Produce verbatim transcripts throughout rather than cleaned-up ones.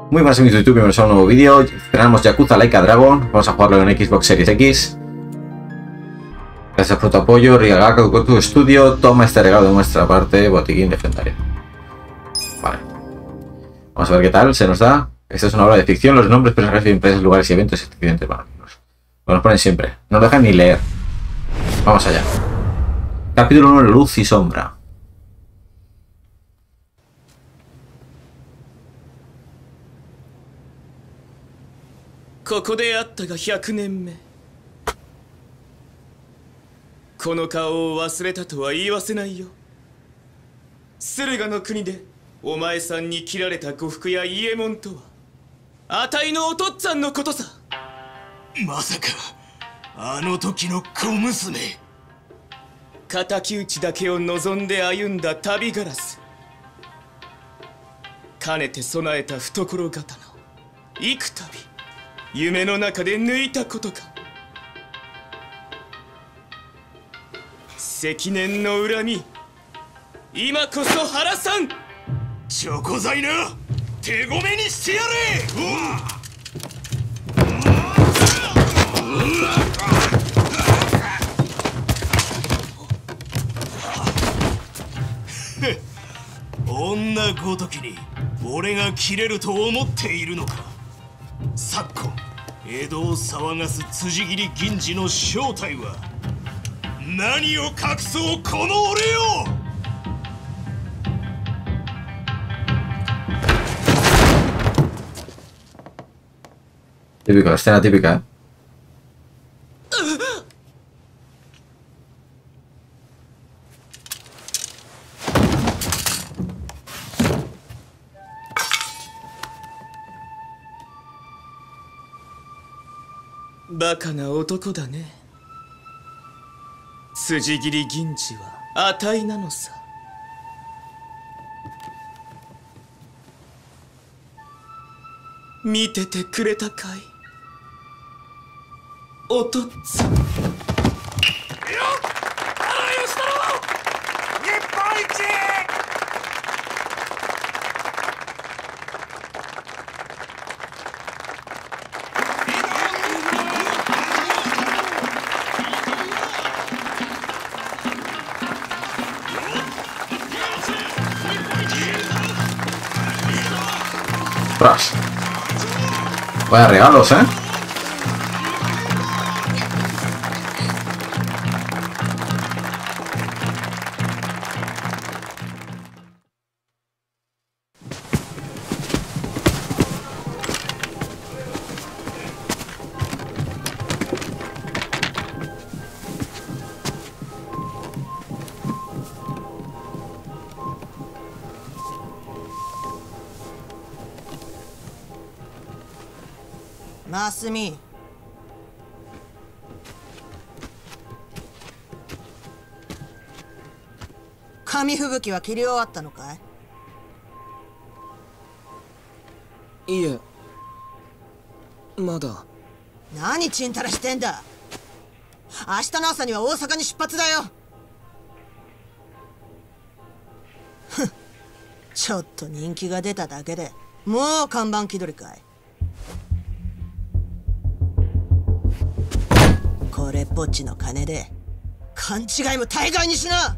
Muy buenas amigos de YouTube, bienvenidos a un nuevo vídeo. Tenemos Yakuza Like a Dragon. Vamos a jugarlo en Xbox Series X. Gracias por tu apoyo. Riagaku con tu estudio. Toma este regalo de nuestra parte. Botiquín legendario. Vale. Vamos a ver qué tal se nos da. Esta es una obra de ficción. Los nombres, personajes, empresas, lugares y eventos y accidentes magníficos. Nos ponen siempre. No nos dejan ni leer. Vamos allá. Capítulo uno. Luz y sombra. ここであったがひゃくねんめ。この顔を忘れたとは言わせないよ。駿河の国でお前さんに切られた呉服や伊右衛門とはあたいのお父っつぁんのことさ。 まさかあの時の小娘。 敵討ちだけを望んで歩んだ旅ガラス。かねて備えた懐刀を幾度夢の中で抜いたことか。積年の恨み、今こそ晴らさん。 チョコ材な、手ごめにしてやれ。女ごときに俺が切れると思っているのか。昨今江戸を騒がす辻斬り銀次の正体は何を隠そうこの俺よ。 Típico, escena típica, ¿eh? バカな男だね。辻斬り銀次は値なのさ。見ててくれたかい、お父っつぁん。よっ、 原吉太郎、日本一。 ¡Ostras! Vaya regalos, ¿eh? ますみ、紙吹雪は切り終わったのかい？ いえ、まだ。 何ちんたらしてんだ。明日の朝には大阪に出発だよ。ふん、ちょっと人気が出ただけでもう看板気取りかい。これっぽっちの金で勘違いも大概にしな。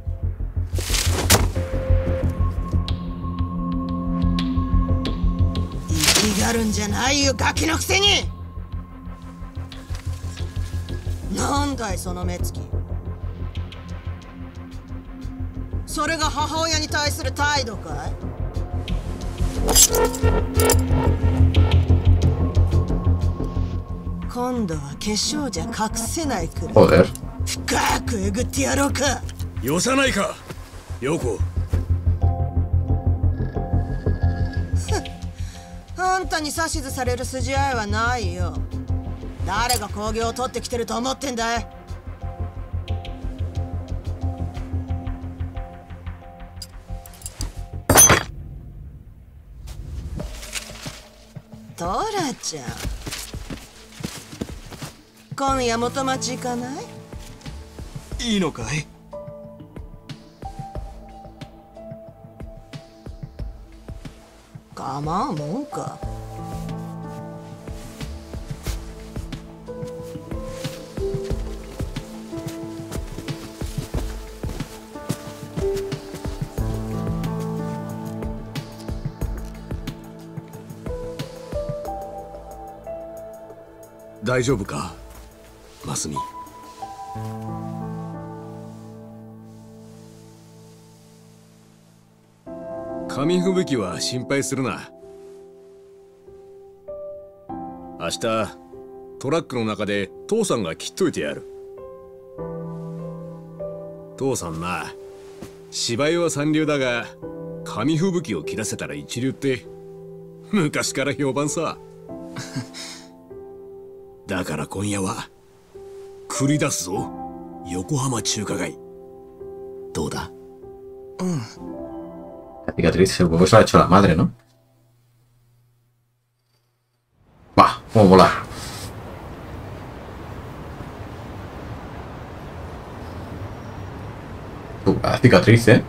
生きがるんじゃないよ、ガキのくせに。なんだいその目つき。それが母親に対する態度かい？今度は化粧じゃ隠せないくらい深くえぐってやろうか。 よさないか、陽子。 あんたに指図される筋合いはないよ。誰が興行を取ってきてると思ってんだい。トラちゃん、今夜元町行かない？ いいのかい？ 構うもんか。 大丈夫かマスミ。紙吹雪は心配するな。明日トラックの中で父さんが切っといてやる。父さんな、芝居は三流だが紙吹雪を切らせたら一流って昔から評判さ。だから今夜は繰り出すぞ、横浜中華街。どうだ？ うん。 La cicatriz, el huevo se lo ha hecho la madre, ¿no? ¡Bah! ¡Cómo mola! Uh, la cicatriz, ¿eh?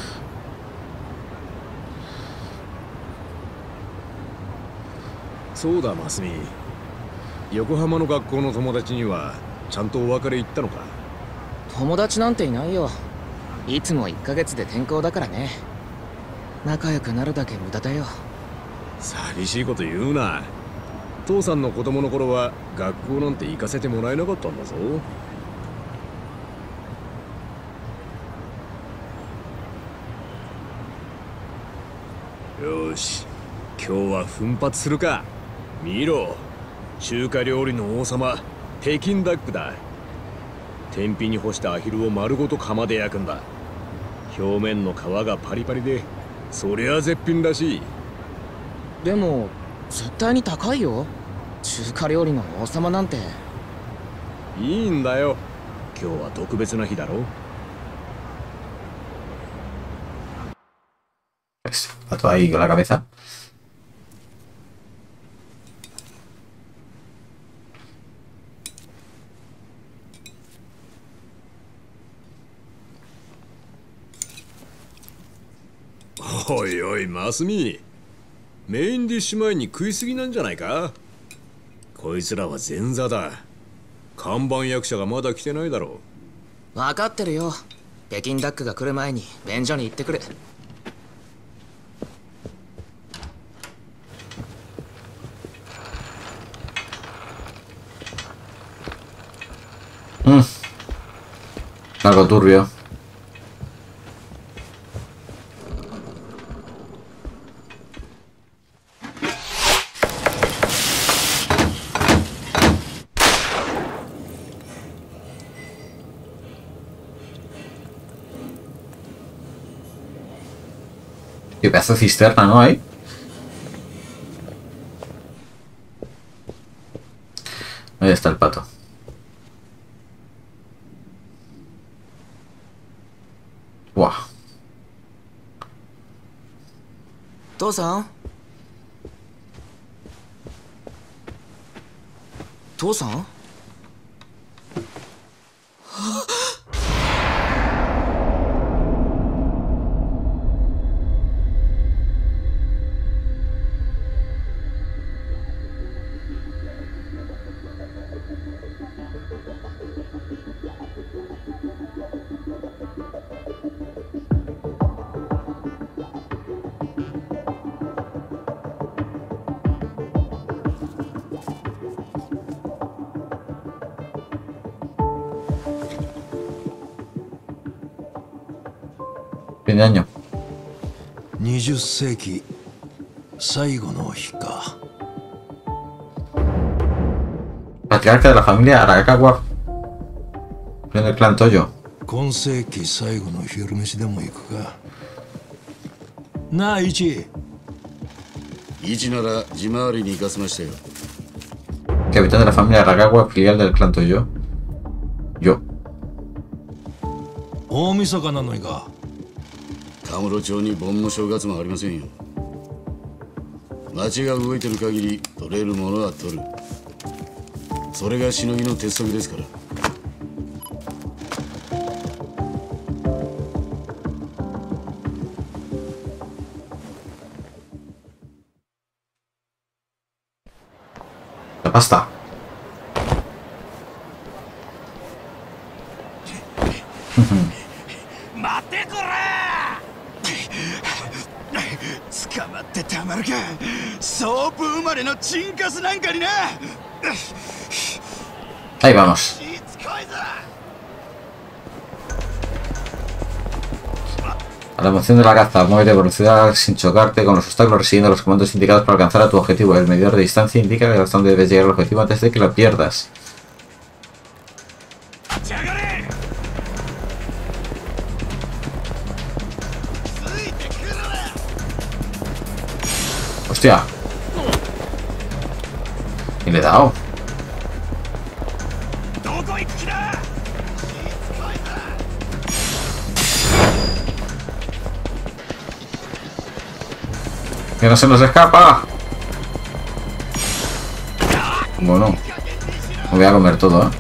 そうだ、マスミ。横浜の学校の友達にはちゃんとお別れ言ったのか？ 友達なんていないよ。いつもいっかげつで転校だからね。仲良くなるだけ無駄だよ。 寂しいこと言うな。父さんの子供の頃は学校なんて行かせてもらえなかったんだぞ。よし、今日は奮発するか。見ろ、中華料理の王様、北京ダックだ。天日に干したアヒルを丸ごと釜で焼くんだ。表面の皮がパリパリで、そりゃ絶品らしい。 でも絶対に高いよ、中華料理の王様なんて。 いいんだよ、今日は特別な日だろ。 Pato ahí con la cabeza. おいおい、マスミ。メインディッシュ前に食いすぎなんじゃないか？こいつらは前座だ。看板役者がまだ来てないだろう。分かってるよ。北京ダックが来る前に便所に行ってくる。 Mm. Algo turbio. Qué pedazo de cisterna, ¿no? Ahí. Ahí está el pato. Wow. 父さん？父さん？ Fin de año. にじゅっ世紀最後の日か。 Patriarca de la familia Arakawa. En el clan Toyo. 今世紀最後の昼飯でも行くか。なあ、イチ。 イチなら地回りに行かせましたよ。 Capitán de la familia Arakawa, filial del clan Toyo. Yo. 大晦日なのにか。 カムロ町に盆も正月もありませんよ。町が動いてる限り取れるものは取る。それがしのぎの鉄則ですから。 La pasta. 待てこら！捕まってたまるか。ソープ生まれのチンカスなんかにな。 Ahí vamos. A la emoción de la caza, muévete por la ciudad sin chocarte con los obstáculos, recibiendo los comandos indicados para alcanzar a tu objetivo. El medidor de distancia indica que hasta dónde debes llegar al objetivo antes de que lo pierdas. Hostia. Y le he dado. Que no se nos escapa. Bueno, me voy a comer todo, ¿eh?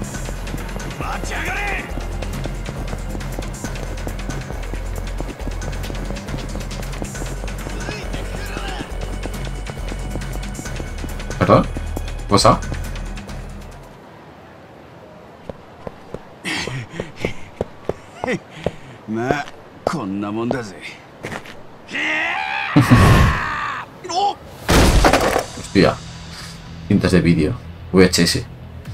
¿Perdón? ¿Qué pasa? Ma, こんなもんだぜ。 Hostia. Cintas de vídeo. V H S.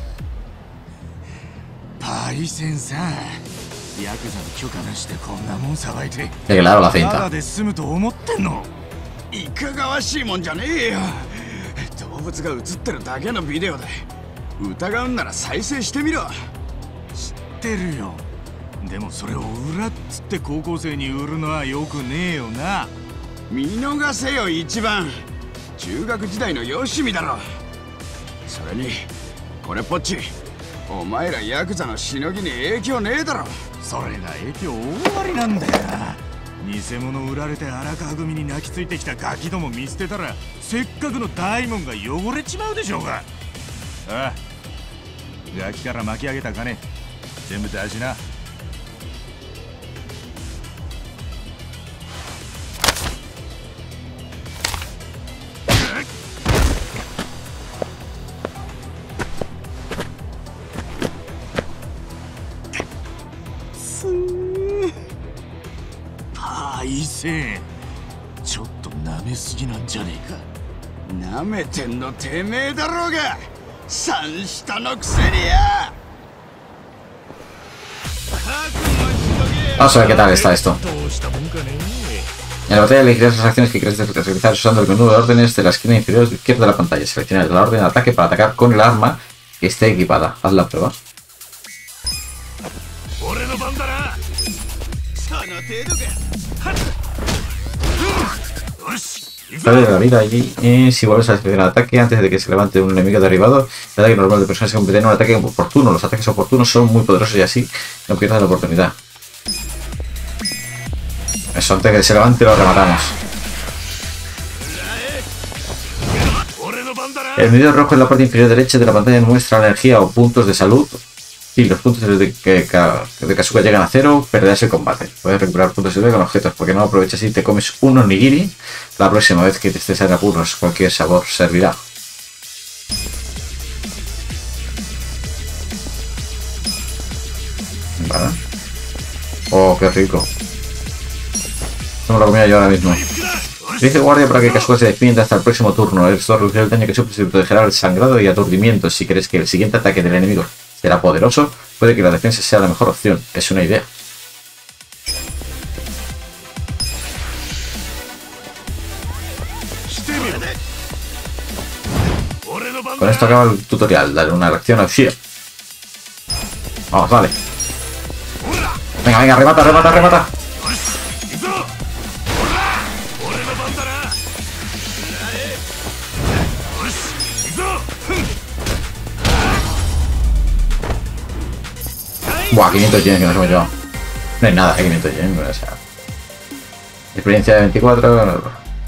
パイセンさん、ヤクザの許可なしでこんなもんさばいて、 De claro, la た cinta. だで済むと思ってんの？いかがわしいもんじゃねえよ。動物が映ってるだけのビデオで、疑うんなら再生してみろ。知ってるよ。でもそれを裏っつって高校生に売るのはよくねえよな。見逃せよ一番。中学時代のよしみだろ。それにこれっぽっち、お前らヤクザのしのぎに影響ねえだろ。それが影響大ありなんだよな。偽物売られて荒川組に泣きついてきたガキども見捨てたら、せっかくの大門が汚れちまうでしょうが。ああ、ガキから巻き上げた金全部出しな。パイセン、ちょっと舐めすぎなんじゃねえか。舐めてんのてめえだろうが、三下のくせにや。 Vamos a ver qué tal está esto. En la batalla elegirás las acciones que quieres realizar usando el menú de órdenes de la esquina inferior izquierda de la pantalla. Selecciona la orden de ataque para atacar con el arma que esté equipada. Haz la prueba. Sale de la vida allí. Eh, si vuelves a seleccionar el ataque antes de que se levante un enemigo derribado, el ataque normal de personas se convierte en un ataque oportuno. Los ataques oportunos son muy poderosos y así no pierdas la oportunidad. Eso, antes de que se levante lo rematamos. El medidor rojo en la parte inferior derecha de la pantalla muestra energía o puntos de salud. Si los puntos de, que, de Kasuga llegan a cero, perderás el combate. Puedes recuperar puntos de vida con objetos, porque no aprovechas y te comes un onigiri. La próxima vez que te estés en apuros, cualquier sabor servirá. Vale. Oh, qué rico. No me lo comía yo ahora mismo. Dice guardia para que Kasuga se defienda hasta el próximo turno. Esto reducirá el daño que sufre y protegerá el sangrado y aturdimiento. Si crees que el siguiente ataque del enemigo será poderoso, puede que la defensa sea la mejor opción. Es una idea. Con esto acaba el tutorial. Dale una reacción a Ushio. Vamos, dale. Venga, venga, remata, remata, remata. Buah, quinientos yen que nos hemos llevado. No hay nada de quinientos yen, o sea. Experiencia de veinticuatro.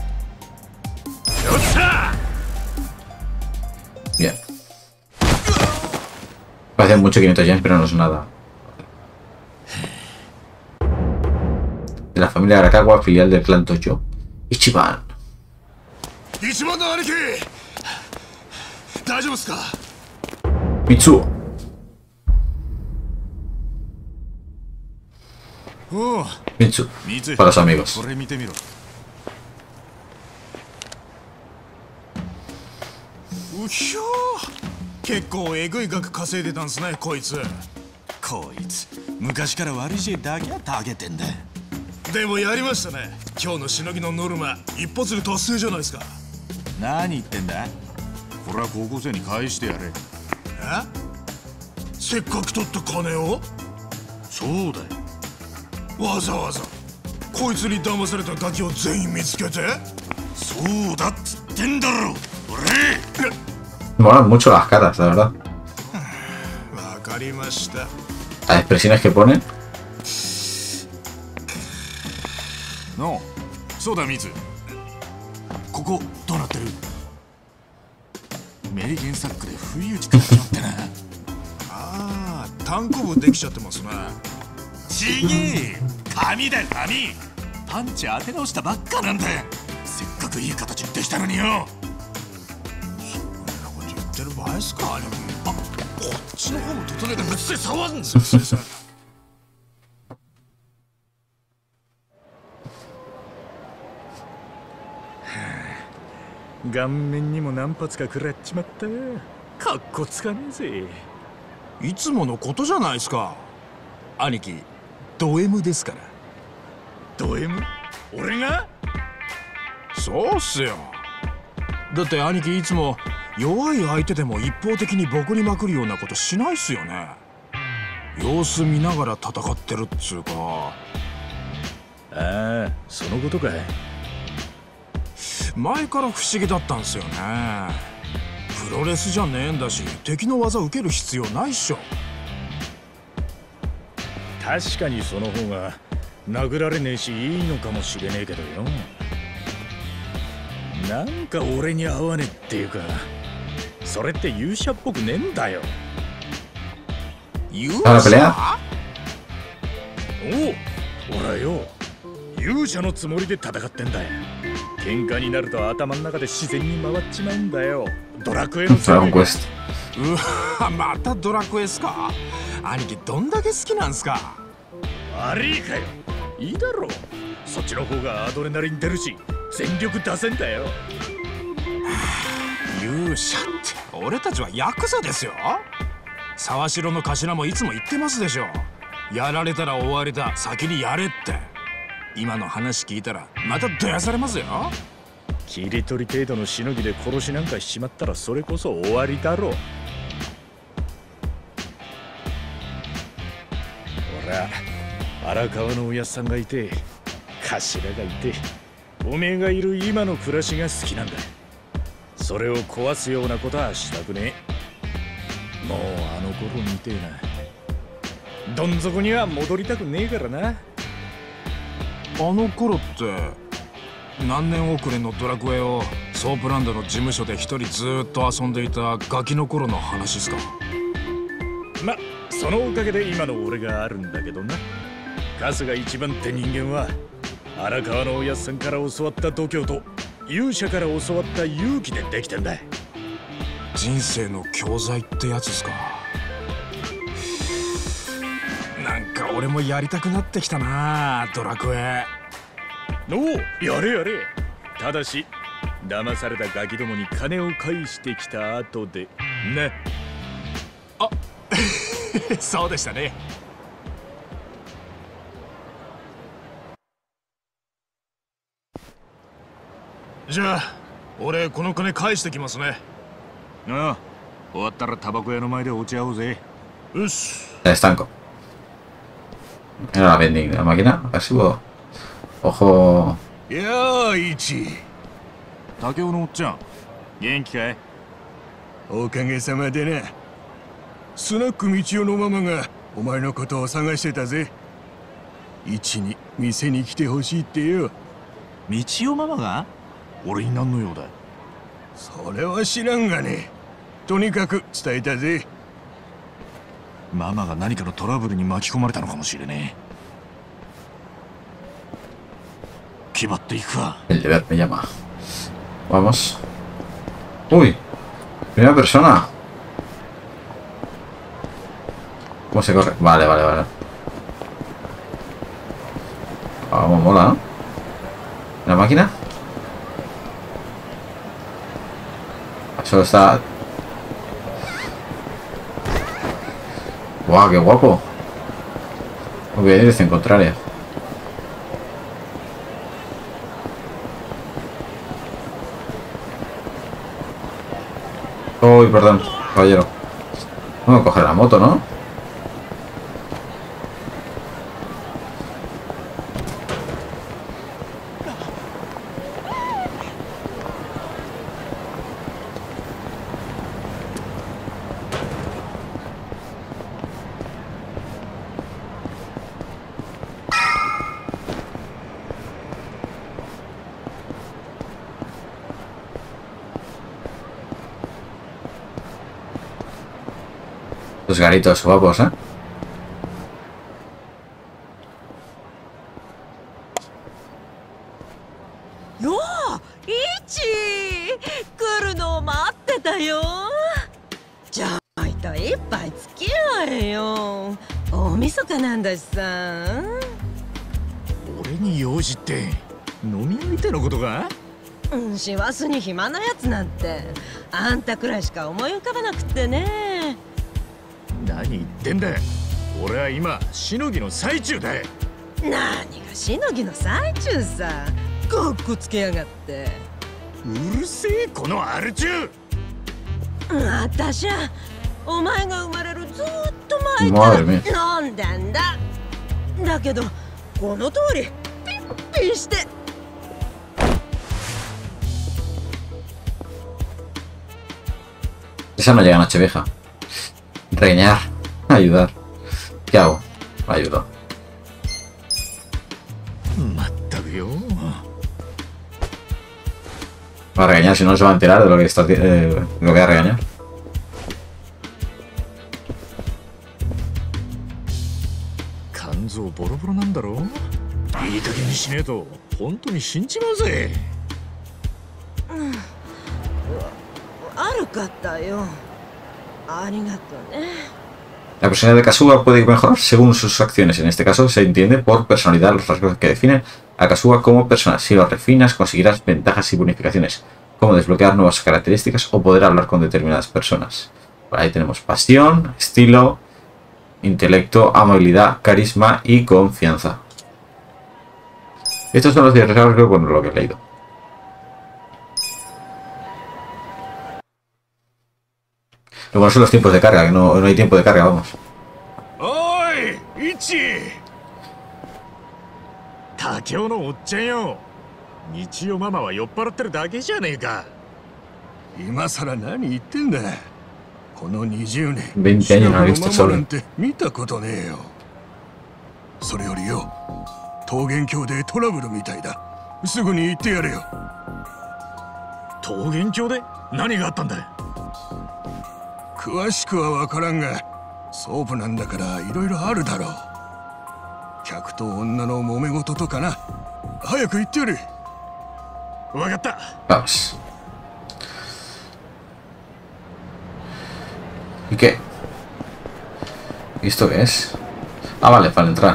Bien. Parece mucho quinientos yen, pero no es nada. De la familia Arakawa, filial del clan Tojo. Ichiban. Mitsuo. Mitsu, para los amigos. 結構えぐい額稼いでたんすね、こいつ。 こいつ昔から悪い知恵だけはたげてんだ。 でもやりましたね。今日のしのぎのノルマ一発で達成じゃないですか。 何言ってんだ。これは高校生に返してやれ。 え？せっかく取った金を？ そうだよ。 わざわざこいつに騙されたガキを全員見つけて？ そうだっつってんだろ俺。 Molan mucho las caras, la verdad. わかりました。 Las expresiones que ponen. のそうだミツ、ここどうなってる？メリケンサックで不意打ち取っちゃってな。 ああ、単行部できちゃってますね。 ちげえ、紙だよ紙。パンチ当て直したばっかなんだよ。せっかくいい形できたのによ。 そんなこと言ってる場合っすか？あ、こっちの方も整えてぶっつけ触るんですよ先生。 顔面にも何発か食らっちまった。かっこつかねえぜ。 いつものことじゃないですか。兄貴ド M ですから。 ド M？ 俺が？ そうっすよ。だって兄貴いつも弱い相手でも一方的にボコりまくるようなことしないっすよね。様子見ながら戦ってるっつうか。 ああ、そのことかい。 前から不思議だったんすよね。プロレスじゃねえんだし敵の技受ける必要ないっしょ。 確かにその方が殴られねえしいいのかもしれねえけどよ。なんか俺に合わねえっていうか、それって勇者っぽくねえんだよ。 勇者？ おお、俺はよ勇者のつもりで戦ってんだよ。喧嘩になると頭の中で自然に回っちまうんだよ。ドラクエのドラゴンクエスト。うわ、またドラクエっすか。兄貴どんだけ好きなんすか。 悪いかよ。いいだろう、そっちの方がアドレナリン出るし全力出せんだよ。 勇者って俺たちはヤクザですよ。沢城の頭もいつも言ってますでしょ。やられたら終わりだ、先にやれって。今の話聞いたらまたどやされますよ。 切り取り程度のしのぎで殺しなんかしちまったらそれこそ終わりだろう。俺は荒川のおやっさんがいて頭がいておめえがいる今の暮らしが好きなんだ。それを壊すようなことはしたくねえ。もうあの頃みてえなどん底には戻りたくねえからな。 あの頃って何年遅れのドラクエをソープランドの事務所で一人ずーっと遊んでいたガキの頃の話っすか。 ま、そのおかげで今の俺があるんだけどな。春日一番って人間は荒川のおやっさんから教わった度胸と勇者から教わった勇気でできてんだ。 人生の教材ってやつっすか。なんか俺もやりたくなってきたなドラクエ。 おお、やれやれ。ただし騙されたガキどもに金を返してきた後でな。 あそうでしたね。じゃあ俺この金返してきますね。 ああ、終わったらタバコ屋の前で落ち合おうぜ。 よし。 Estanco. Era la vending la máquina. Así puedo. Ojo. いやー、一竹雄のおっちゃん元気かい？ おかげさまでな。スナック道夫のママがお前のことを探してたぜ。一に店に来てほしいってよ。 道夫ママが？俺に何の用だ？ それは知らんがね。とにかく伝えたぜ。 ママが何かのトラブルに巻き込まれたのかもしれねえ。決まっていくか。 El deber me llama. Vamos. Uy. Primera persona. ¿Cómo se corre? Vale, vale, vale. Vamos, mola, ¿no? ¿La máquina? Solo está... ¡Guau, qué guapo! Muy bien, dirección contraria. Uy, perdón, caballero. Vamos a coger la moto, ¿no? Los garitos guapos, ¿eh? よあ、イチ来るのを待ってたよ。ちょいと一杯付き合えよ。大晦日なんだしさ。 俺に用事って飲み相手のことか？ うん、師走に暇なやつなんてあんたくらいしか思い浮かばなくってね。 何言ってんだ。俺は今しのぎの最中だ。 何がしのぎの最中さ。かっこつけやがって。 うるせえこのアル中。 あたしゃお前が生まれるずっと前から飲んだんだ。だけどこの通りピッピンして。 Esa no llega a Nochevieja. Reñar. Ayudar. ¿Qué hago? Ayudo. Va a regañar, si no se va a enterar de lo que está eh, lo que va a regañar. Kanzoボロボロなんだろ。いい加減にしねえと本当に死んじまうぜ。 うん。悪かったよ。ありがとうね。 La personalidad de Kasuga puede mejorar según sus acciones. En este caso se entiende por personalidad los rasgos que definen a Kasuga como persona. Si los refinas conseguirás ventajas y bonificaciones, como desbloquear nuevas características o poder hablar con determinadas personas. Por ahí tenemos pasión, estilo, intelecto, amabilidad, carisma y confianza. Estos son los diez rasgos con lo que he leído. Lo bueno son los tiempos de carga, que no, no hay tiempo de carga, vamos. ¡Oy! ¡Ichi! 竹雄のおっちゃんよ。日曜ママは酔っ払ってるだけじゃねえか。 今さら何言ってんだ。このにじゅうねん。 veinte años no he visto solo. なんて見たことねえよ。それよりよ、桃源郷でトラブルみたいだ。すぐに行ってやれよ。 桃源郷で何があったんだ。 詳しくは分からんが、ソープなんだからいろいろあるだろう。客と女の揉め事とかな。早く行ってやれ。 分かった。 Vamos. ¿Y qué? ¿Y esto qué es? Ah, vale, para entrar.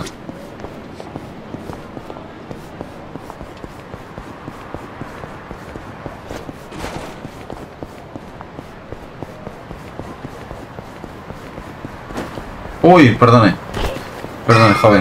Uy, perdone. Perdone, joven.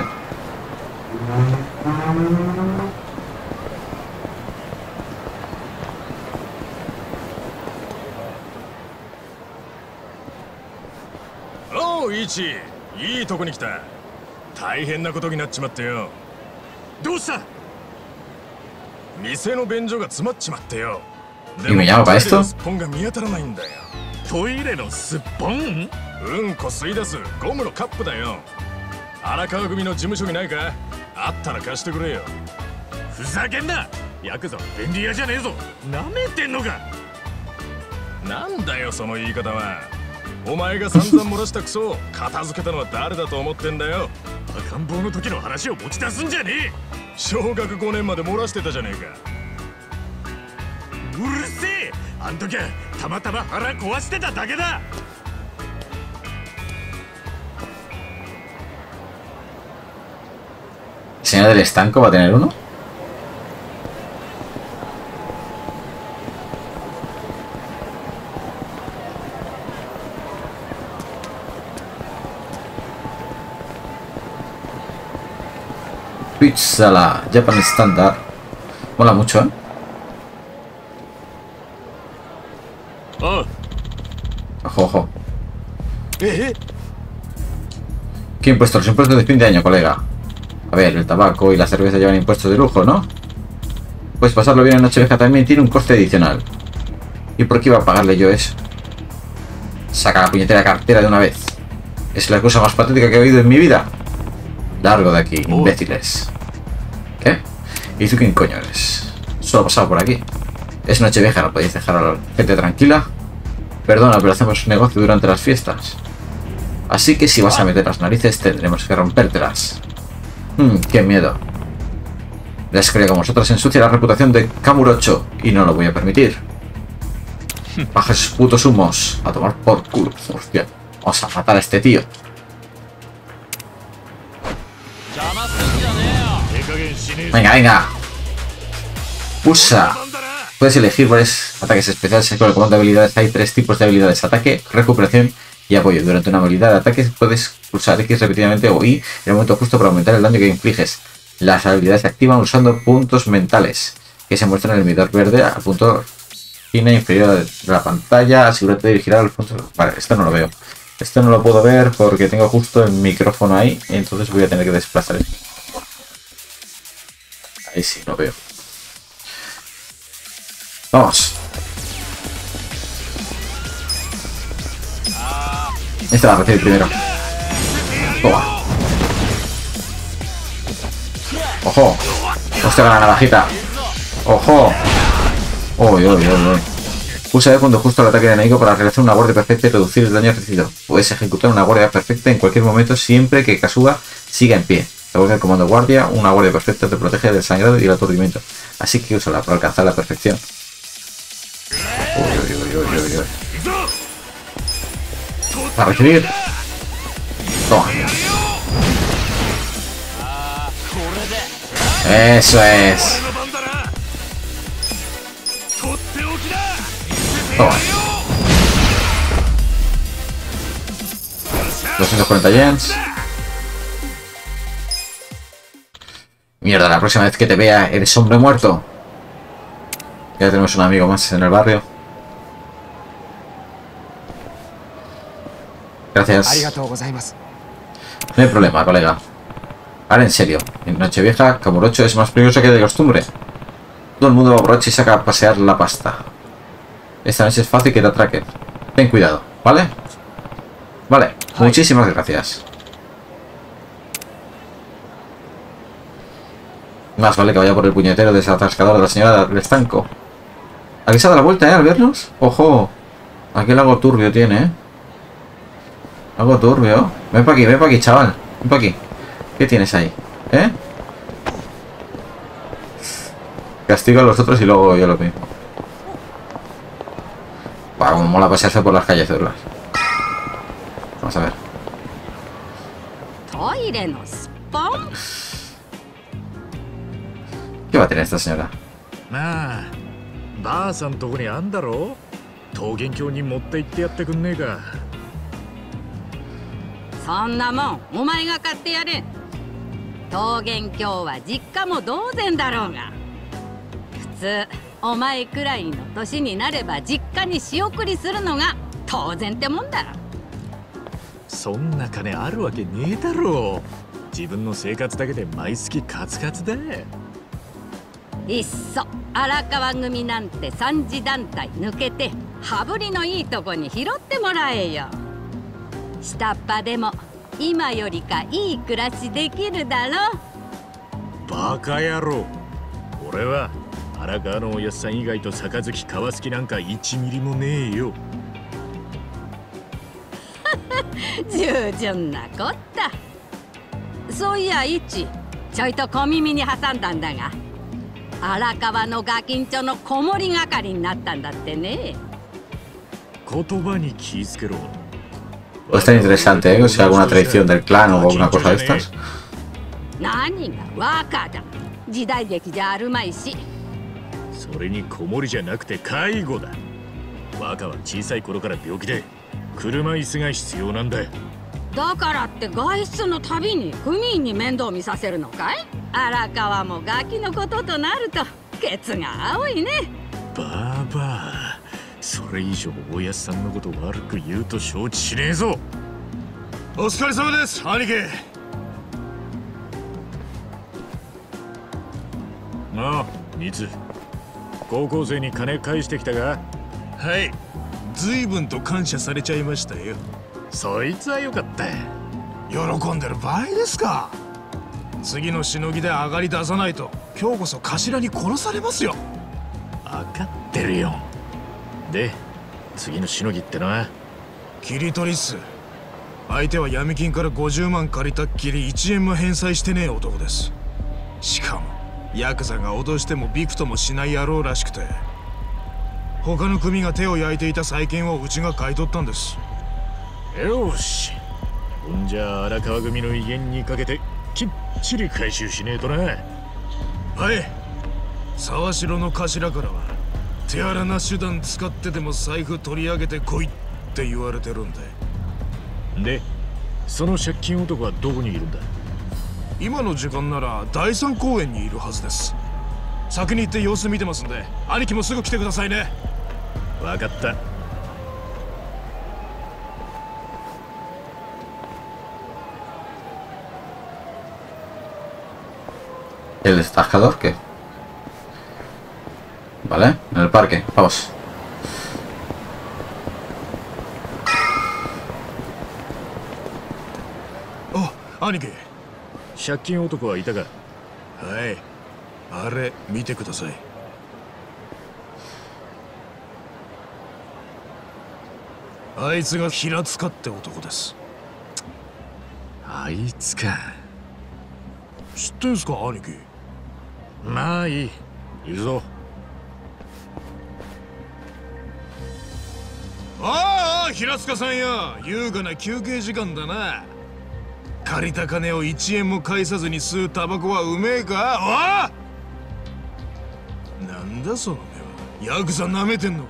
おう、イチ。いいとこに来た。大変なことになっちまってよ。どうした？店の便所が詰まっちまってよ。 でもトイレのすっぽんが見当たらないんだよ。トイレのすっぽん？うんこ吸い出すゴムのカップだよ。荒川組の事務所にないか？あったら貸してくれよ。ふざけんな！ヤクザは便利屋じゃねえぞ。なめてんのか？なんだよその言い方は。お前が散々漏らしたクソを片付けたのは誰だと思ってんだよ。赤ん坊の時の話を持ち出すんじゃねえ。小学ごねんまで漏らしてたじゃねえか。うるせえ。あん時はたまたま腹壊してただけだ。 ¿Señor del estanco va a tener uno? pizza, la Japan Standard. Mola mucho, ¿eh? Oh. Ojo, ojo. ¿Qué impuestos? Los impuestos de fin de año, colega. A ver, el tabaco y la cerveza llevan impuestos de lujo, ¿no? Pues pasarlo bien en Nochevieja también tiene un coste adicional. ¿Y por qué iba a pagarle yo eso? Saca la puñetera cartera de una vez. Es la cosa más patética que he oído en mi vida. Largo de aquí, imbéciles. ¿Qué? ¿Y tú quién coño eres? Solo pasaba por aquí. Es Nochevieja, ¿no podéis dejar a la gente tranquila? Perdona, pero hacemos negocio durante las fiestas. Así que si vas a meter las narices tendremos que rompértelas. Hmm, qué miedo. Les creo que vosotros ensucia la reputación de Kamurocho y no lo voy a permitir. Baja esos putos humos. A tomar por culo. Hostia. Vamos a matar a este tío. Venga, venga. Pulsa. Puedes elegir varios ataques especiales con el comando de habilidades. Hay tres tipos de habilidades: ataque, recuperación y apoyo. Durante una habilidad de ataque puedes pulsar X repetidamente o Y en el momento justo para aumentar el daño que infliges. Las habilidades se activan usando puntos mentales que se muestran en el medidor verde al punto esquina inferior de la pantalla. Asegúrate de dirigir al punto. Vale, esto no lo veo. Esto no lo puedo ver porque tengo justo el micrófono ahí, entonces voy a tener que desplazar el... Ahí sí, lo veo. Vamos. Esta la recibir primero. Toma. Ojo. Hostia, la navajita. Ojo. Uy, uy, uy, uy. Pulsa E cuando justo el ataque de enemigo para realizar una guardia perfecta y reducir el daño recibido. Puedes ejecutar una guardia perfecta en cualquier momento siempre que Kasuga siga en pie. Según el comando guardia, una guardia perfecta te protege del sangrado y el aturdimiento. Así que úsala para alcanzar la perfección. Uy, uy, uy, uy, uy, uy. Para recibir. Toma. Eso es. Toma. doscientos cuarenta yens. Mierda, la próxima vez que te vea eres hombre muerto. Ya tenemos un amigo más en el barrio. Gracias. No hay problema, colega. Ahora en serio, en Nochevieja, Kamurocho es más peligroso que de costumbre. Todo el mundo va borracho y saca a pasear la pasta. Esta noche es fácil que te atraquen. Ten cuidado, ¿vale? Vale, muchísimas gracias. Más vale que vaya por el puñetero desatascador de la señora del estanco. Aquí se ha dado la vuelta, ¿eh? Al vernos. Ojo. Aquel algo turbio tiene, ¿eh? Algo turbio. Ven para aquí, ven para aquí, chaval. Ven para aquí. ¿Qué tienes ahí? ¿Eh? Castigo a los otros y luego yo lo mismo. Va, como mola pasearse por las calles de Urlas. Vamos a ver. ¿Qué va a tener esta señora? Ah, ba-sanとこにあんだろ? 桃源郷に持って行ってやってくんねえか。 そんなもんお前が買ってやれ。桃源郷は実家も同然だろうが。普通お前くらいの年になれば実家に仕送りするのが当然ってもんだ。 そんな金あるわけねえだろ。自分の生活だけで毎月カツカツだ。 いっそ荒川組なんて三次団体抜けて羽振りのいいとこに拾ってもらえよ。下っ端でも今よりかいい暮らしできるだろ。 バカ野郎。俺は荒川のおやっさん以外と杯交わす気なんかいちミリもねえよ。 従順なこった。そういやイチちょいと小耳に挟んだんだが、荒川のガキンチョの子守係になったんだってね。 言葉に気ぃつけろ。 Pues está interesante, ¿eh? O sea, alguna traición del clan o alguna cosa de estas. 何が若だ。時代劇じゃあるまいし。 それに子守じゃなくて介護だ。若は小さい頃から病気で車椅子が必要なんだよ。 だからって外出のたびに組員に面倒見させるのかい？ 荒川もガキのこととなるとケツが青いね。 バーバー、それ以上おやっさんのこと悪く言うと承知しねえぞ。 お疲れ様です、兄貴。 ああ、ニツ、高校生に金返してきたか？ はい、随分と感謝されちゃいましたよ。 そいつはよかった。 喜んでる場合ですか。次のしのぎで上がり出さないと今日こそ頭に殺されますよ。 分かってるよ。で、次のしのぎってのは？ 切り取りっす。相手は闇金からごじゅうまん借りたっきりいちえんも返済してねえ男です。しかもヤクザが脅してもびくともしない野郎らしくて、他の組が手を焼いていた債権をうちが買い取ったんです。 よし、ほんじゃ荒川組の威厳にかけてきっちり回収しねえとな。はい。沢城の頭からは手荒な手段使ってでも財布取り上げてこいって言われてるんで。で、その借金男はどこにいるんだ？今の時間なら第三公園にいるはずです。先に行って様子見てますんで、兄貴もすぐ来てくださいね。分かった。 ¿El destajador qué? Vale, en el parque, vamos. Oh, 兄貴。 借金男はいたか？ はい。あれ、見てください。あいつが平塚って男です。 あいつか。 知ってんすか、兄貴。 まあいい。行くぞ。 ああ、平塚さんや。優雅な休憩時間だな。借りた金をいちえんも返さずに吸うタバコはうめえか？おい！なんだその目は。ヤクザ舐めてんのか？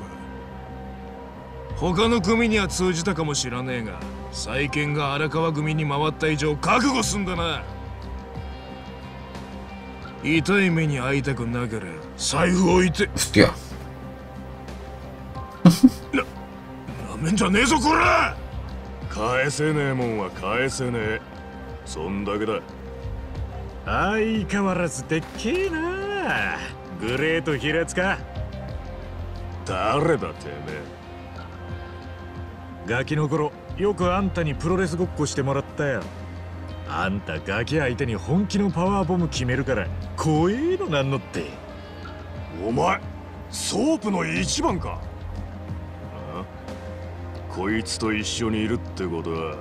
他の組には通じたかもしらねえが、債権が荒川組に回った以上覚悟すんだな。痛い目に遭いたくなければ財布置いて。 Hostia. な、なめんじゃねえぞこら！返せねえもんは返せねえ。そんだけだ。 相変わらずでっけえな。グレート平塚。 誰だてめえ。ガキの頃よくあんたにプロレスごっこしてもらったよ。あんたガキ相手に本気のパワーボム決めるから怖えのなんのって。 お前ソープの一番か？あ？こいつと一緒にいるってことは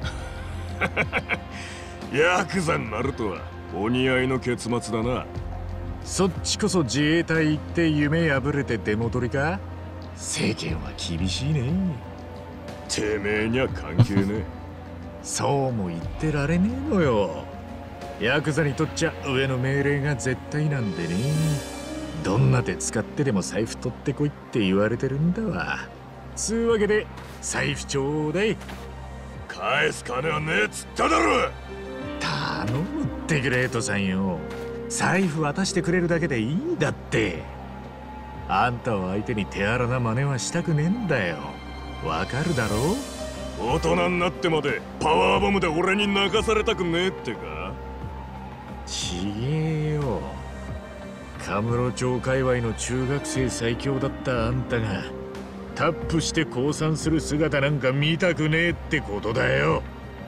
ヤクザになるとはお似合いの結末だな。 そっちこそ自衛隊行って夢破れて出戻りか？世間は厳しいね。 てめえには関係ねえ。 そうも言ってられねえのよ。ヤクザにとっちゃ上の命令が絶対なんでね。どんな手使ってでも財布取ってこいって言われてるんだわ。つうわけで財布ちょうだい。 返す金はねえっつっただろ。 頼むってグレートさんよ。財布渡してくれるだけでいいんだって。あんたを相手に手荒な真似はしたくねえんだよ。わかるだろ？ 大人になってまでパワーボムで俺に泣かされたくねえってか？ ちげえよ。カムロ町界隈の中学生最強だったあんたがタップして降参する姿なんか見たくねえってことだよ。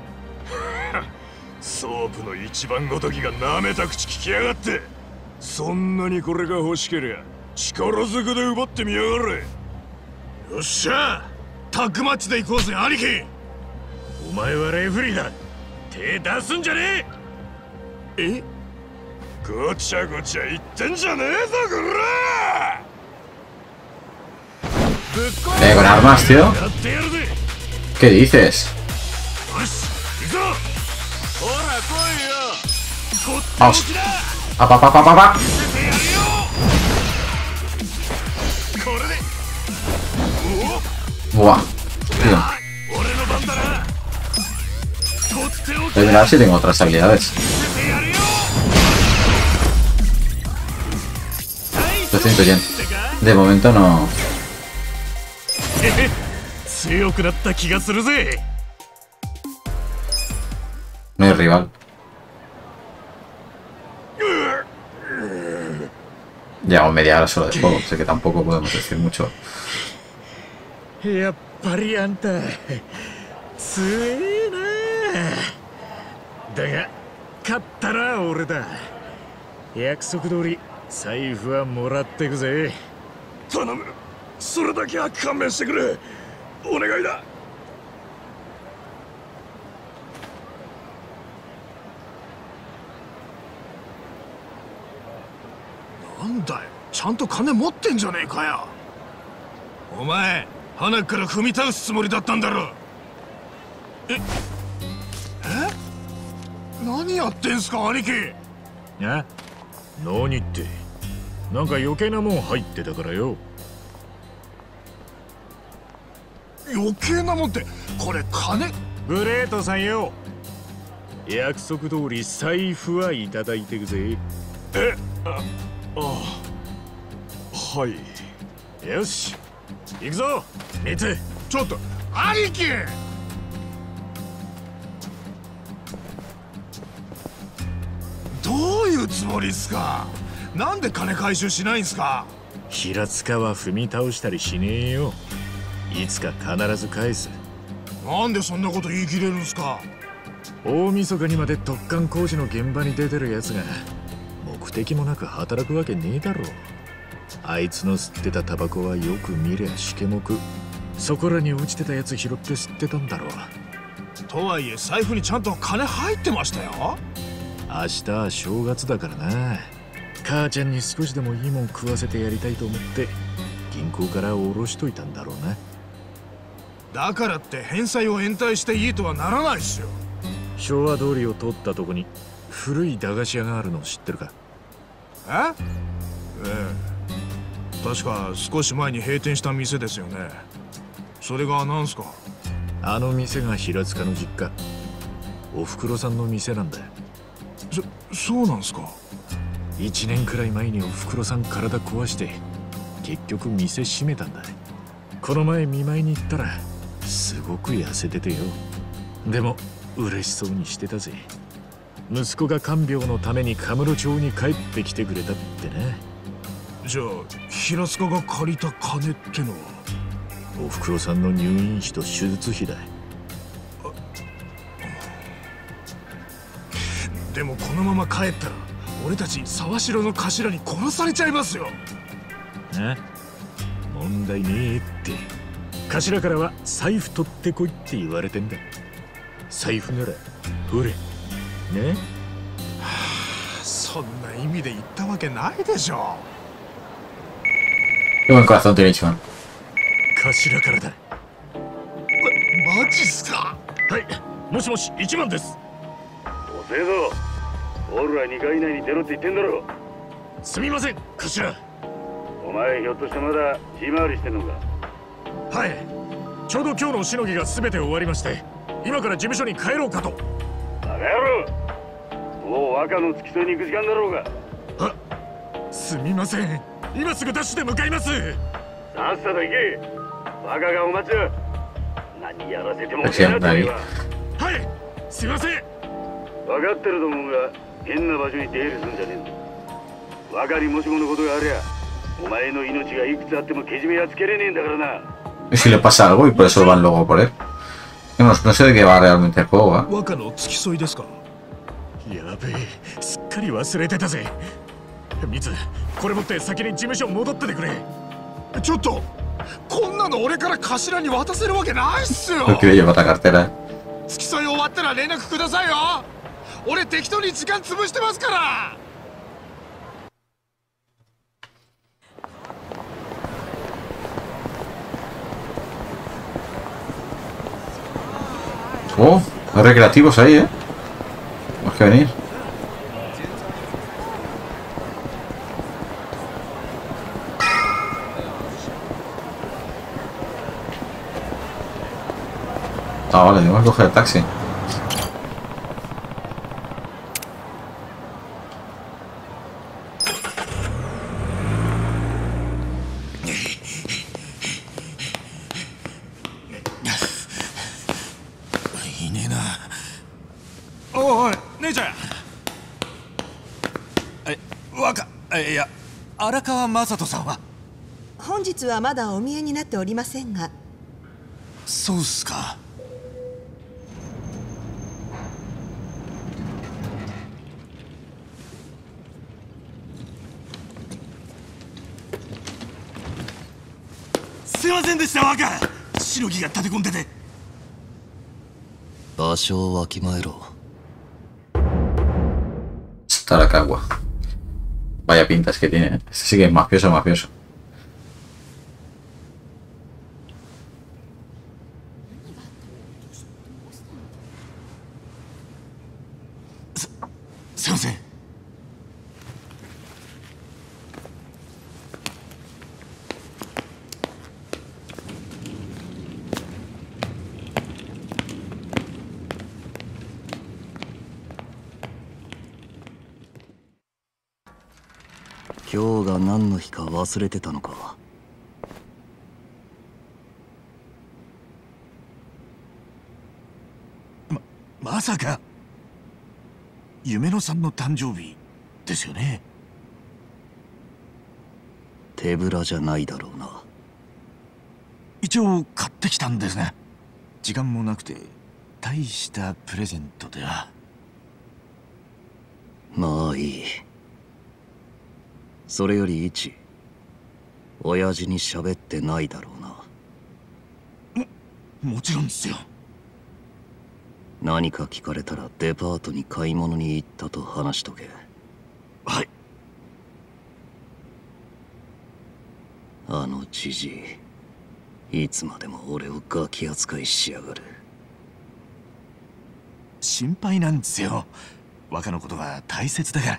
ソープの一番ごときがなめた口聞きやがって。そんなにこれが欲しけりゃ力ずくで奪ってみやがれ。よっしゃタッグマッチで行こうぜ兄貴。 お前はレフリーだ。手出すんじゃねえ。え？ごちゃごちゃ言ってんじゃねえぞこら。 Eh, con armas, tío. ¿Qué dices? Vamos. ¡Apa, apa, apa, apa! Buah. Tío. Voy a mirar si tengo otras habilidades. momento ya. De momento no. 強くなった気がするぜ。 No hay rival. Llevamos media hora solo de juego, sé que tampoco podemos decir mucho. やっぱりあんた強えな。だが勝ったら俺だ。約束通り財布はもらってくぜ。 頼む、それだけは勘弁してくれ。お願いだ。 なんだよ、ちゃんと金持ってんじゃねえかよ。お前鼻から踏み倒すつもりだったんだろ。ええ何やってんすか兄貴。 あ、何って、なんか余計なもん入ってたからよ。 余計なもんってこれ金。 グレートさんよ、約束通り財布はいただいてくぜ。 え、ああ、はい。 よし行くぞミツ。 ちょっと兄貴。どういうつもりっすか。なんで金回収しないんすか。 平塚は踏み倒したりしねえよ。いつか必ず返す。 なんでそんなこと言い切れるんすか。 大晦日にまで突貫工事の現場に出てるやつが目的もなく働くわけねえだろ。あいつの吸ってたタバコはよく見りゃしけもく、そこらに落ちてたやつ拾って吸ってたんだろう。 とはいえ財布にちゃんと金入ってましたよ。 明日は正月だからな。母ちゃんに少しでもいいもん食わせてやりたいと思って銀行から下ろしといたんだろうな。 だからって返済を延滞していいとはならないっすよ。 昭和通りを通ったとこに古い駄菓子屋があるの知ってるか。 えええ、確か少し前に閉店した店ですよね。それが何すか。 あの店が平塚の実家、おふくろさんの店なんだよ。 そ、そうなんすか。 いちねんくらい前におふくろさん体壊して結局店閉めたんだ。この前見舞いに行ったらすごく痩せててよ。でも嬉しそうにしてたぜ。息子が看病のためにカムロ町に帰ってきてくれたってな。 じゃあ平塚が借りた金ってのは。 おふくろさんの入院費と手術費だ。 でもこのまま帰ったら俺たち沢城の頭に殺されちゃいますよ。 あ、問題ねえって。頭からは財布取ってこいって言われてんだ。財布ならほれね。 はあ、そんな意味で言ったわけないでしょ。 Qué buen corazón tiene Ichiban. 頭からだ。 ま、マジっすか。 はい、もしもし一番です。 遅えぞ。オールはにかい以内に出ろって言ってんだろ。 すみません頭。 お前ひょっとしてまだ地回りしてんのか。 はい、ちょうど今日のしのぎが全て終わりまして、今から事務所に帰ろうかと。 バカ野郎、もう若の付き添いに行く時間だろうが。 あ、すみません、今すぐダッシュで向かいます。 さっさと行け。若がお待ちだ。何やらせても遅えなって言えば。 はい、すいません。 分かってると思うが変な場所に出入りするんじゃねえぞ。若にもしものことがありゃお前の命がいくつあってもけじめはつけれねえんだからな。 ¿Y si le pasa algo y por eso van luego por él? No, no sé de qué va realmente el juego, ¿eh? 若の付き添いですか。 やべえ、すっかり忘れてたぜ。ミツ、これ持って先に事務所戻っててくれ。 ちょっとこんなの俺から頭に渡せるわけないっすよ。 No quiere llevar la cartera. 付き添い終わったら連絡くださいよ。俺適当に時間潰してますから。 Oh, hay recreativos ahí, ¿eh? Tenemos que venir. Ah, vale, tenemos que coger el taxi. いや、荒川雅人さんは本日はまだお見えになっておりませんが。 そうっすか。すいませんでした、若。しのぎが立て込んでて。 場所をわきまえろ。 Starakawa. Vaya pintas que tiene. Sigue mafioso, mafioso. Se, se. 今日が何の日か忘れてたのか。 ま、まさか夢野さんの誕生日ですよね。 手ぶらじゃないだろうな。 一応買ってきたんですが、時間もなくて大したプレゼントでは。 まあいい。それより一親父に喋ってないだろうな。 も、もちろんですよ。 何か聞かれたらデパートに買い物に行ったと話しとけ。 はい。 あのじじい、いつまでも俺をガキ扱いしやがる。 心配なんですよ。若のことが大切だから。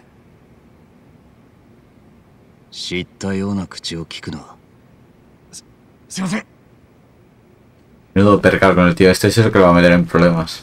知ったような口を聞くな。 す、すいません。 Menudo percal con el tío este, es el que lo va a meter en problemas.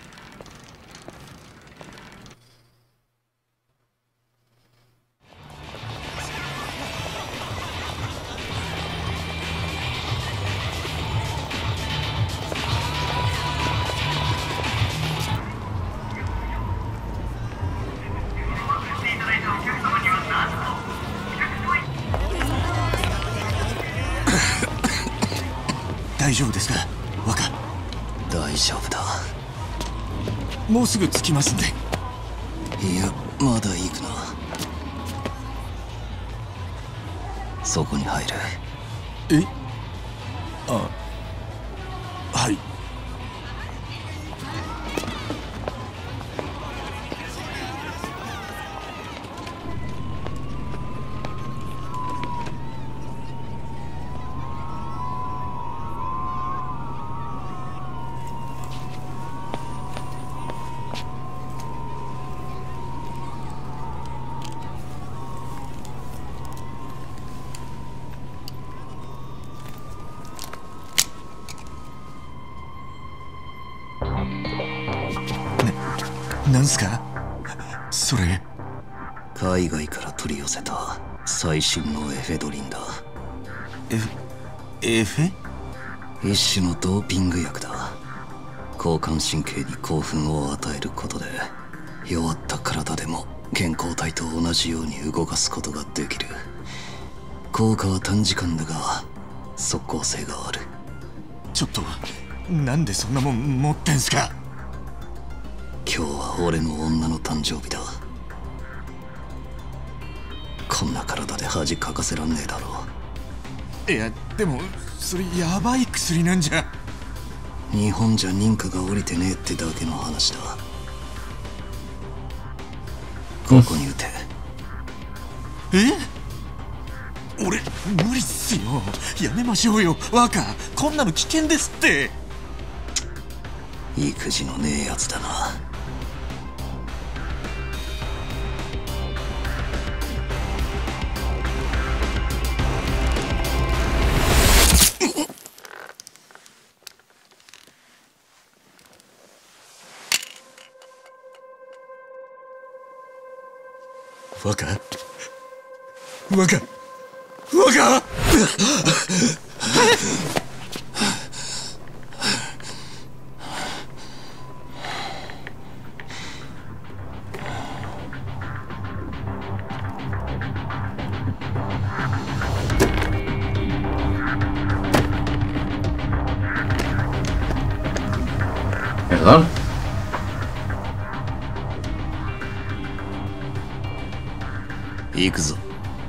¿大丈夫ですか、若。 大丈夫だ。 もうすぐ着きますんで。 いや、まだ行くな。そこに入る。 え？あ、はい。なんすかそれ。 海外から取り寄せた最新のエフェドリンだ。 エフエフェ？ 一種のドーピング薬だ。交感神経に興奮を与えることで弱った体でも健康体と同じように動かすことができる。効果は短時間だが即効性がある。 ちょっとなんでそんなもん持ってんすか。 今日は俺の女の誕生日だ。こんな体で恥かかせらんねえだろう。いやでもそれヤバい薬なんじゃ。 日本じゃ認可が下りてねえってだけの話だ。ここに打て。 え？俺無理っすよ。やめましょうよ若。こんなの危険ですって。 育児のねえやつだな。 若若若 Perdón. Ikuzo.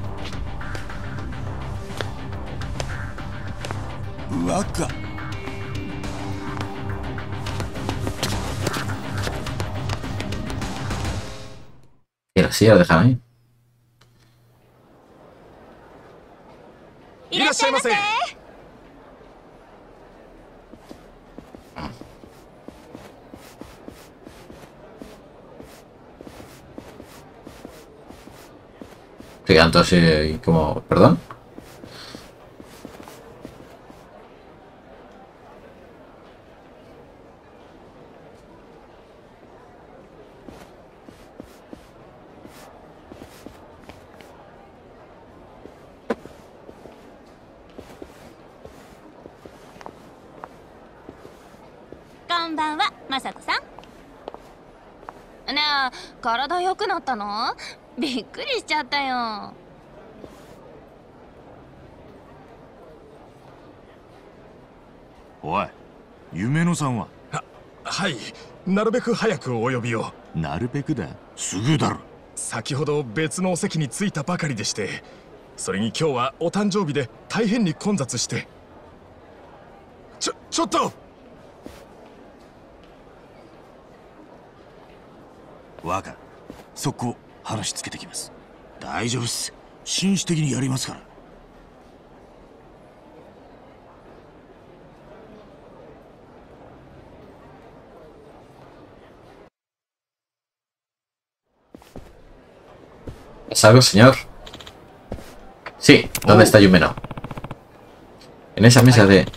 Waka. Y la silla la dejan ahí. いらっしゃいませ。 Sí, entonces, como, perdón. Konbanwa, Masato-san. ねえ、体良くなったの？びっくりしちゃったよ。 おい、夢野さんは？ は、はい。なるべく早くお呼びを。 なるべくだ。すぐだろ。 先ほど別のお席に着いたばかりでして、それに今日はお誕生日で大変に混雑して。ちょ、ちょっと。 若、速攻話つけてきます。大丈夫っす。紳士的にやりますから。 ¿Es algo, señor? Sí, ¿dónde está Yumeno? En esa mesa de...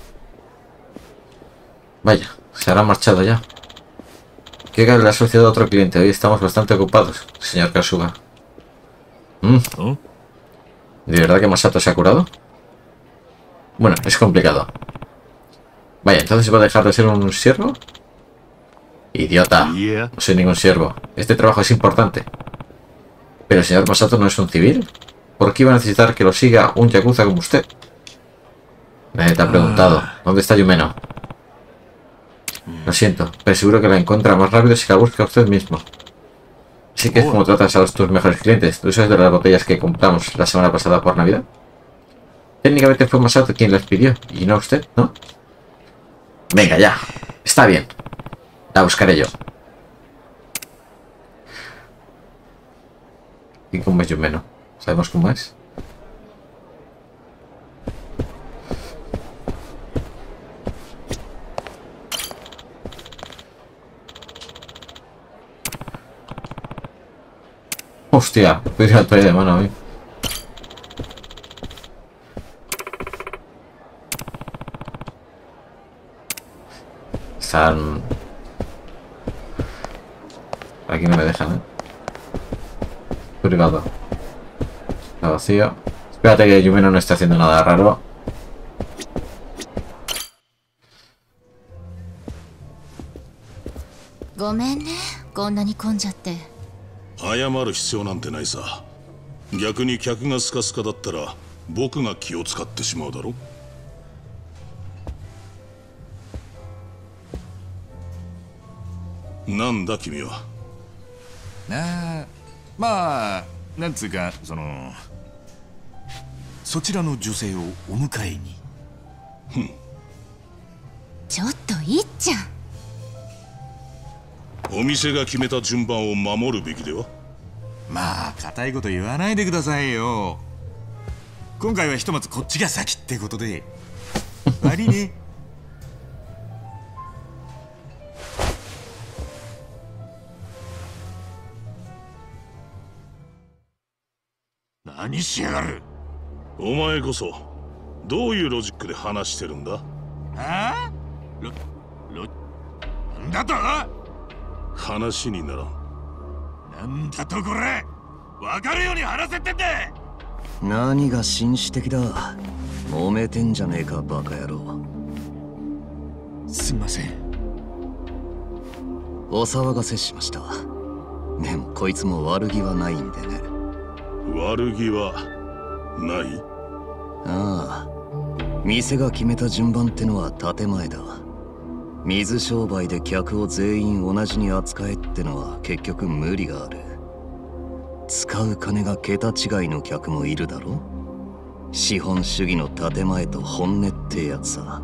Vaya, se habrá marchado ya. Creo que le ha asociado a otro cliente. Hoy estamos bastante ocupados, señor Kasuga. ¿Mm? ¿De verdad que Masato se ha curado? Bueno, es complicado. Vaya, ¿entonces va a dejar de ser un siervo? Idiota. No soy ningún siervo. Este trabajo es importante. Pero el señor Masato no es un civil. ¿Por qué iba a necesitar que lo siga un yakuza como usted? Nadie te ha preguntado. ¿Dónde está Yumeno? Lo siento, pero seguro que la encuentra más rápido si la busca usted mismo. Así que es como tratas a los, tus mejores clientes. ¿Tú sabes de las botellas que compramos la semana pasada por Navidad? Técnicamente fue Masato quien las pidió, y no usted, ¿no? Venga, ya. Está bien. La buscaré yo. ¿Y cómo es Yumeno? ¿Sabemos cómo es? Hostia, voy a tirar de mano a mí. Están... Aquí no me dejan, ¿eh? Privado. Está vacío. Espérate que Yumeno no esté haciendo nada raro. Gomenね、こんなに混んじゃって。 謝る必要なんてないさ。逆に客がスカスカだったら僕が気を使ってしまうだろ。なんだ君は。 なあ、まあなんつうかそのそちらの女性をお迎えに。 ふん。 ちょっといっちゃん。 お店が決めた順番を守るべきでは。 まあ固いこと言わないでくださいよ。今回はひとまずこっちが先ってことで。悪いね。何しやがる。 お前こそどういうロジックで話してるんだ。 ああ？ロロなんだと？ 話にならん。 なんだとこれ。分かるように話せってんだ。 何が紳士的だ。揉めてんじゃねえかバカ野郎。 すみません。 お騒がせしました。でもこいつも悪気はないんでね。 悪気はない？ ああ、店が決めた順番ってのは建前だ。 水商売で客を全員同じに扱えってのは結局無理がある。使う金が桁違いの客もいるだろ。資本主義の建前と本音ってやつさ。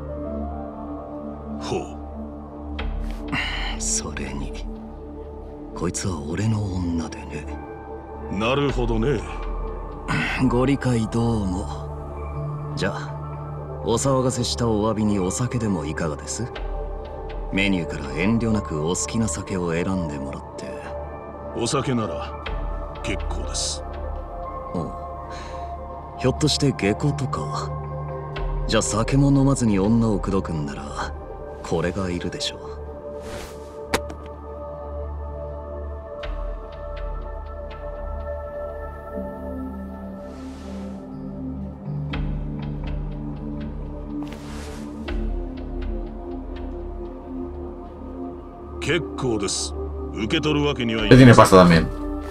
ほう。それにこいつは俺の女でね。 なるほどね。 ご理解どうも。じゃあお騒がせしたお詫びにお酒でもいかがです？メニューから遠慮なくお好きな酒を選んでもらって。 お酒なら結構です。 おう。ひょっとして下戸とか？じゃあ酒も飲まずに女を口説くんならこれがいるでしょう。 結構です。受け取るわけにはいかない。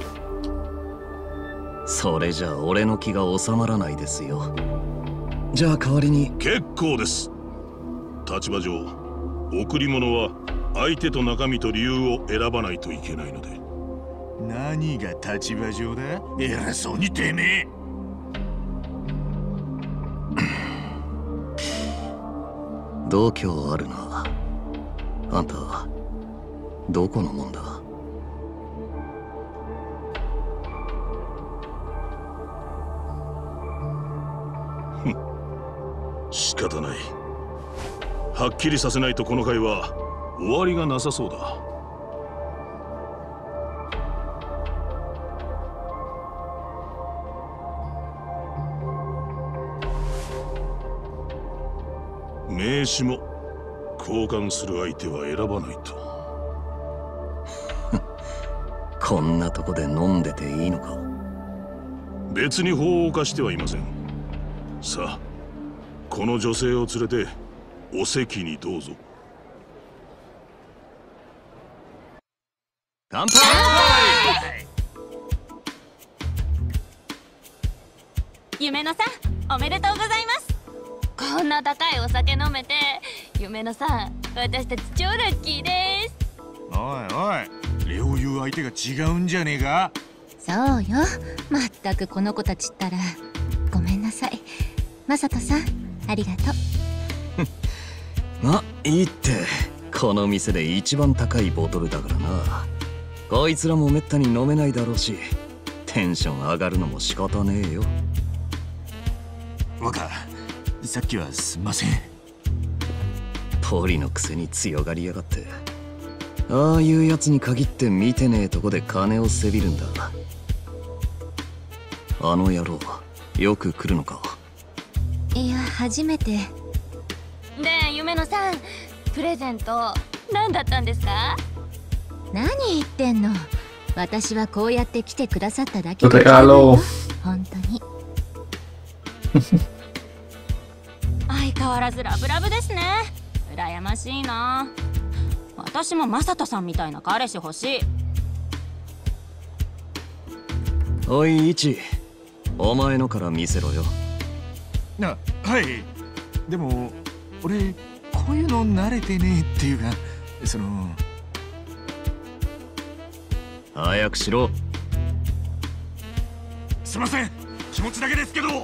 それじゃあ俺の気が収まらないですよ。じゃあ代わりに。 結構です。立場上贈り物は相手と中身と理由を選ばないといけないので。 何が立場上だ？偉そうにてめえ。 度胸あるな。あんたどこのもんだ？ 仕方ない。はっきりさせないとこの会は終わりがなさそうだ。名刺も交換する相手は選ばないと。 こんなとこで飲んでていいのか？ 別に法を犯してはいません。さあ、この女性を連れてお席にどうぞ。 乾杯！ 夢野さん、おめでとうございます。こんな高いお酒飲めて、夢野さん、私たち超ラッキーです。 おいおい、レオ言う相手が違うんじゃねえか？ そうよ。まったくこの子たちったら。ごめんなさい。マサトさん、ありがとう。ま、いいって。この店で一番高いボトルだからな。こいつらもめったに飲めないだろうし、テンション上がるのも仕方ねえよ。 若、さっきはすんません。 ポリのくせに強がりやがって。ああいうやつに限って見てねえとこで金をせびるんだ。あの野郎、よく来るのか？ いや、初めて。 で、夢野さん、プレゼント何だったんですか？ 何言ってんの。私はこうやって来てくださっただけで。本当に。 相変わらずラブラブですね。羨ましいな。私もマサトさんみたいな彼氏欲しい。 おいイチ、お前のから見せろよ。 な、はい。でも俺こういうの慣れてねえっていうか、その。 早くしろ。 すいません、気持ちだけですけど。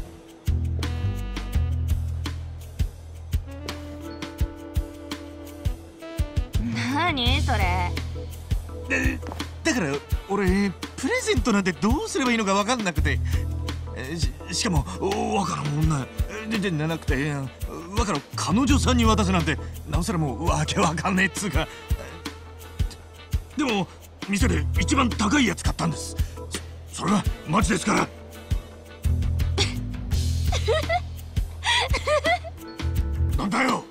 何それ？ だから俺プレゼントなんてどうすればいいのか分かんなくて、し, しかも若の女でじゃなくて若の彼女さんに渡すなんてなおさらもうわけわかんねえっつうか。でも店で一番高いやつ買ったんです。 そ, それはマジですから。なんだよ。 だ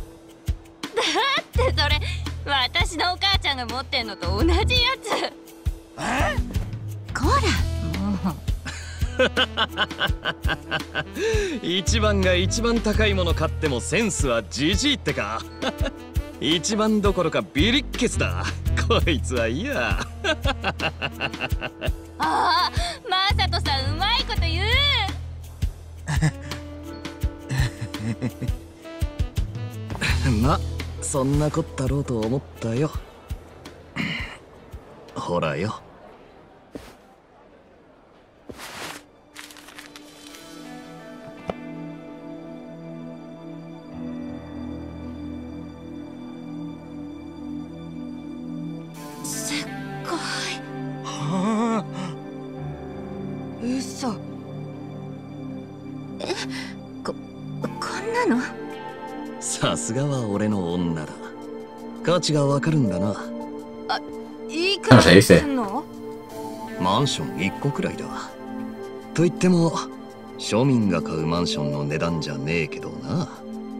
ってそれ私のお母ちゃんが持ってんのと同じやつ。 え？ こらもう。 一番が一番高いもの買ってもセンスはジジイってか。一番どころかビリッケツだこいつは。いやああ、マサトさんうまいこと言う。 ま、 そんなこったろうと思ったよ。ほらよ。 すっごい。 はあ。 嘘。え、こ、こんなの？ さすがは俺の女だ。価値がわかるんだな。 あ、いくらすんの？ マンションいっこくらいだ。と言っても庶民が買うマンションの値段じゃねえけどな。 あ、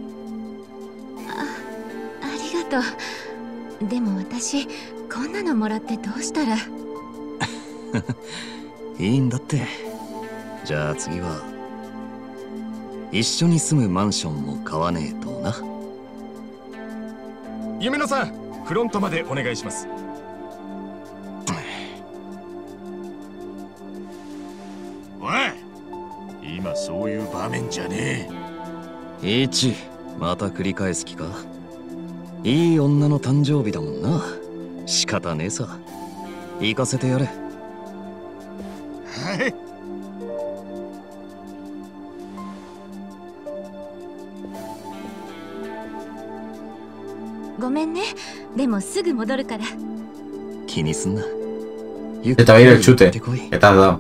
ありがとう。でも私こんなのもらってどうしたら。 いいんだって。じゃあ次は一緒に住むマンションも買わねえとな。 夢野さん、フロントまでお願いします。 おい、今そういう場面じゃねえ。一、また繰り返す気か。いい女の誕生日だもんな。仕方ねえさ。行かせてやれ。 はい。 ごめんね。でもすぐ戻るから。 気にすんな。 Se te va a ir el chute que te has dado.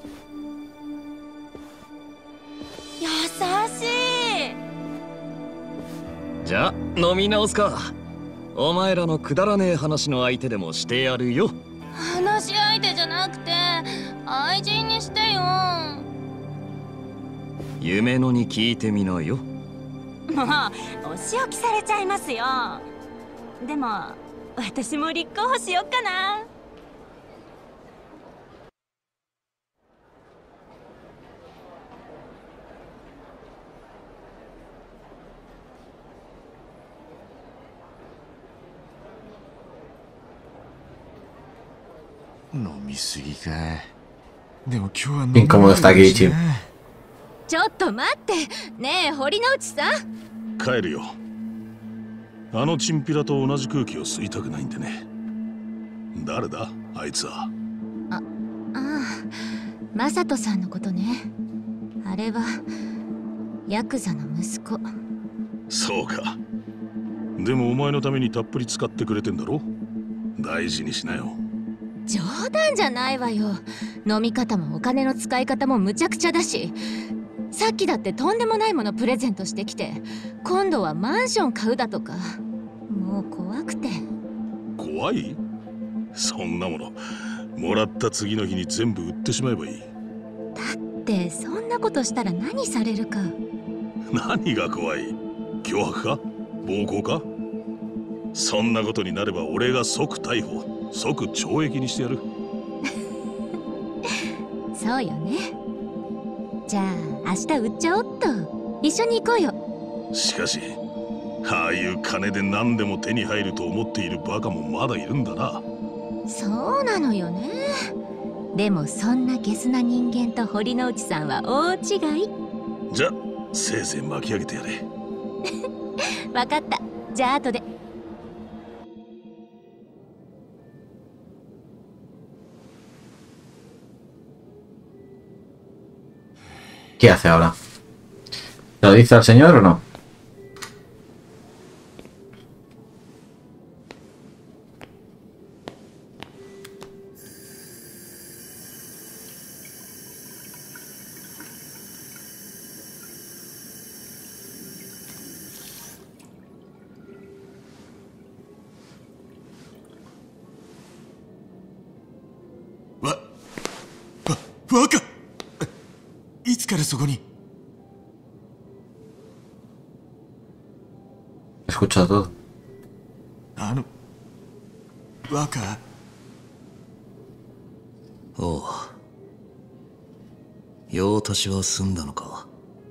優しい。 じゃあ飲み直すか。お前らのくだらねえ話の相手でもしてやるよ。 話し相手じゃなくて愛人にしてよ。 夢野に聞いてみなよ。 もうお仕置きされちゃいますよ。でも私も立候補しよっかな。 飲みすぎか。でも今日は飲みincómodo está aquí, Jim. ちょっと待って。ねえ堀之内さん。 帰るよ。あのチンピラと同じ空気を吸いたくないんでね。誰だあいつは。 あ、ああ、マサトさんのことね。あれはヤクザの息子。 そうか。でもお前のためにたっぷり使ってくれてんだろ。大事にしなよ。 冗談じゃないわよ。飲み方もお金の使い方もむちゃくちゃだし、さっきだってとんでもないものプレゼントしてきて、今度はマンション買うだとか。もう怖くて。 怖い？そんなものもらった次の日に全部売ってしまえばいい。 だってそんなことしたら何されるか。 何が怖い？脅迫か？暴行か？そんなことになれば俺が即逮捕、即懲役にしてやる。 そうよね。じゃあ明日売っちゃおっと。一緒に行こうよ。 しかしああいう金で何でも手に入ると思っているバカもまだいるんだな。 そうなのよね。でもそんなゲスな人間と堀之内さんは大違い。 じゃせいぜい巻き上げてやれ。 わかった。じゃあ後で。 ¿Qué hace ahora? ¿Lo dice al señor o no? わ、わ、わか。いつからそこに。 Escucha todo. あの若。 おう。用足しは済んだのか。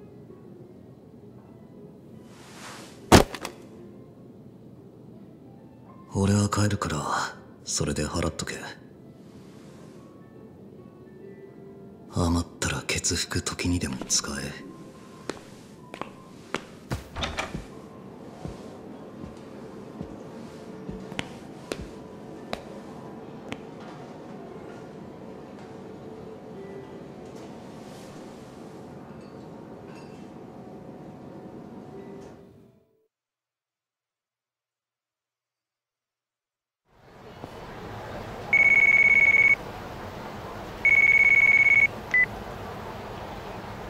俺は帰るからそれで払っとけ。余ったらケツ拭く時にでも使え。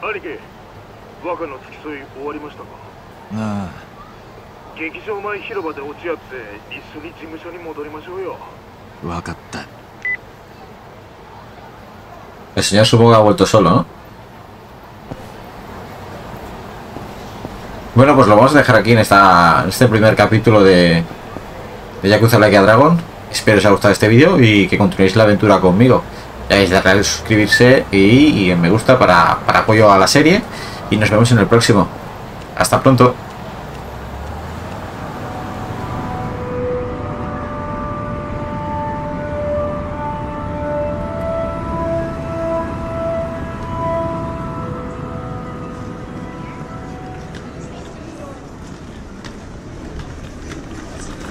兄貴、若の付き添い終わりましたか？ ああ、 劇場前広場で落ち合って一緒に事務所に戻りましょうよ。 わかった。 El señor supongo que ha vuelto solo, ¿no? Bueno, pues lo vamos a dejar aquí en, esta, en este primer capítulo de, de Yakuza Like a Dragon. Espero os haya gustado este vídeo y que continuéis la aventura conmigo. Ya veis, darle a suscribirse y, y en me gusta para, para apoyo a la serie. Y nos vemos en el próximo. Hasta pronto.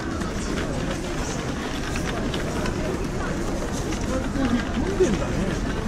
飲んでんだね。